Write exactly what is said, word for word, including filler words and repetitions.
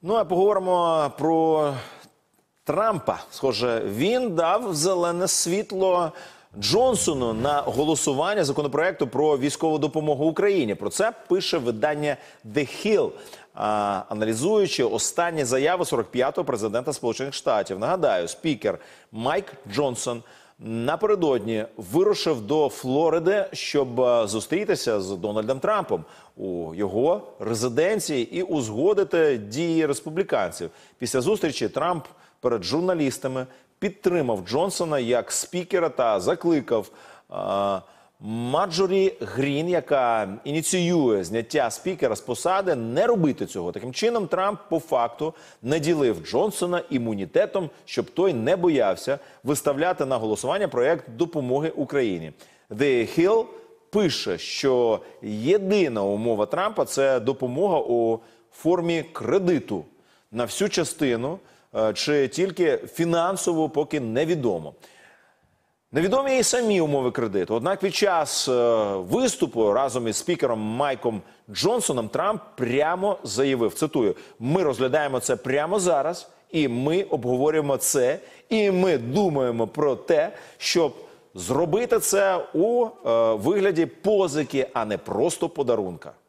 Ну, а поговоримо про Трампа. Схоже, він дав зелене світло Джонсону на голосування законопроекту про військову допомогу Україні. Про це пише видання The Hill, аналізуючи останні заяви сорок п'ятого президента Сполучених Штатів. Нагадаю, спікер Майк Джонсон напередодні вирушив до Флориди, щоб зустрітися з Дональдом Трампом у його резиденції і узгодити дії республіканців. Після зустрічі Трамп перед журналістами підтримав Джонсона як спікера та закликав е Марджорі Грін, яка ініціює зняття спікера з посади, не робити цього. Таким чином, Трамп по факту наділив Джонсона імунітетом, щоб той не боявся виставляти на голосування проєкт допомоги Україні. The Hill пише, що єдина умова Трампа – це допомога у формі кредиту на всю частину, чи тільки фінансово, поки невідомо. Невідомі і самі умови кредиту. Однак під час виступу разом із спікером Майком Джонсоном Трамп прямо заявив, цитую, «Ми розглядаємо це прямо зараз, і ми обговорюємо це, і ми думаємо про те, щоб зробити це у вигляді позики, а не просто подарунка».